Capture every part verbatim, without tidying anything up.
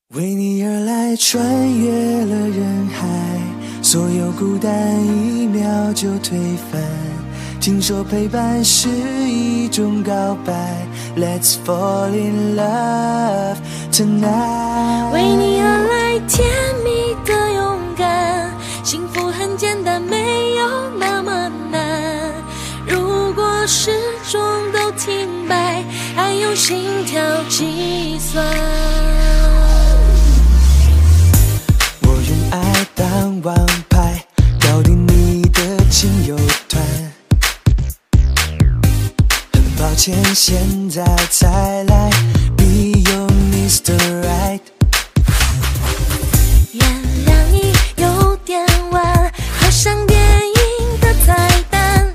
为你而来，穿越了人海，所有孤单一秒就推翻。听说陪伴是一种告白 ，Let's fall in love tonight。 为你而来，甜蜜的勇敢，幸福很简单，没有那么难。如果始终都停摆，还用心跳计算。 爱当王牌，搞定你的亲友团。很抱歉，现在才来，Be your mister Right。 原谅你有点晚，好像电影的彩蛋。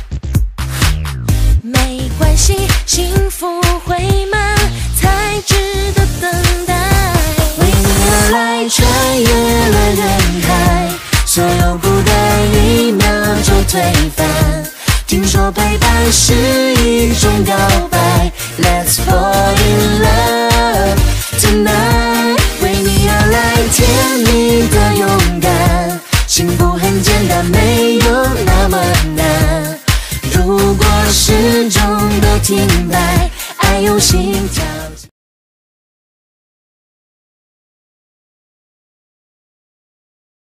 没关系，幸福会慢，才值得等待。为你而来，穿越了人海，所有孤单一秒就推翻。听说陪伴是一种告白 ，Let's fall in love tonight。为你而来，甜蜜的勇敢，幸福很简单，没有那么难。如果始终都停摆，爱用心跳。